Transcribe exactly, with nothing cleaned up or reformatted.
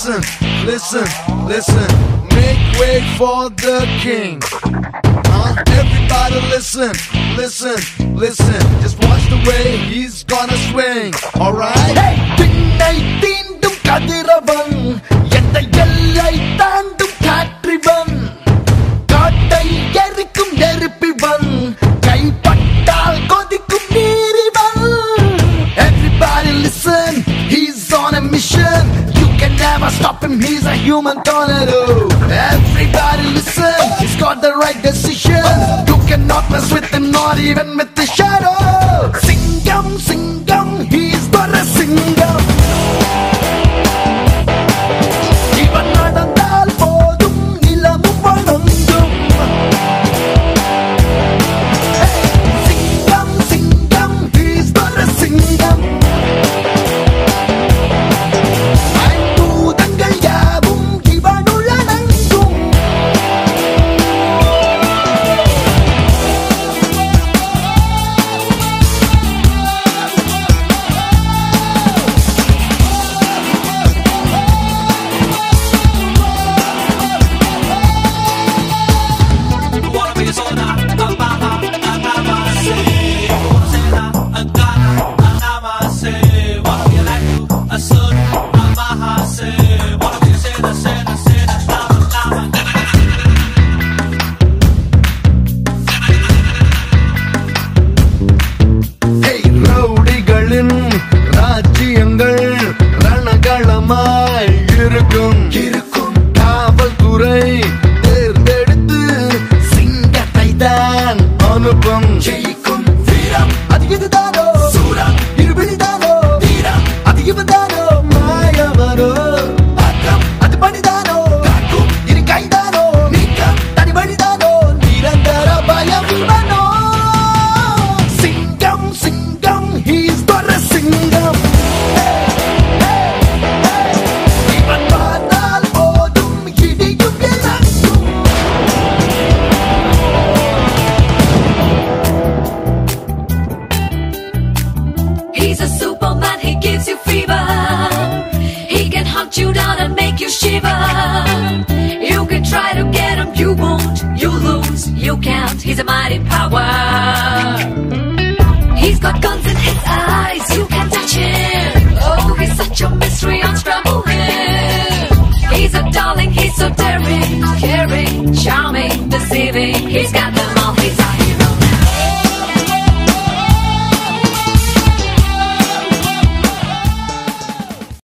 listen, listen, listen. Make way for the king. Huh? Everybody listen, listen, listen. Just watch the way he's gonna swing. Alright? Hey! Pinnai தீண்டும் கதிரவன் எந்த எல்லை தாண்டும் காற்றிவன் காட்டை எரிக்கும் நெருப்பிவன் கைப்பட்டால் கொதிக்கும் நீரிவன். Everybody listen, he's on a mission. You can never stop him, he's a human tornado. Everybody listen, he's got the right decision. You cannot mess with him, not even with the shadow. Singam, singam, he's got a singam. Ivan nadandal podum nilamum vanangum. Hey, singam, singam, he's got a singam. ஐம்பூதங்கள் யாவும் இவனுள் அடங்கும். Hey, ரவுடிகளின் ராஜ்யங்கள் ரணகளமாய் இருக்கும் இருக்கும். காவல்துறை தேர்ந்தெடுத்து சிங்கத்தை தான் அனுப்பும். ஜெயிக்கும் வீரம் அது இதுதானோ, சூரம் இருபிடிதானோ, வீரம் அது இவதானோ, மாயவரோ அக்கம் அது பணிதானோ, காக்கும் இரு கைதானோ, நீக்கம் தனி வழிதானோ, நிரந்தர பயம் இவனோ. Singam, singam, he's got a singam. Hey, hey, hey. இவன் பார்த்தால் போதும் இடியும் இறங்கும். He's a superman, he gives you fever. He can hunt you down and make you shiver. You can try to get him, you won't, you lose, you can't. He's a mighty power. He's got guns in his eyes, you can touch him. Oh, he's such a mystery, unscramble him. He's a darling, he's so daring, caring.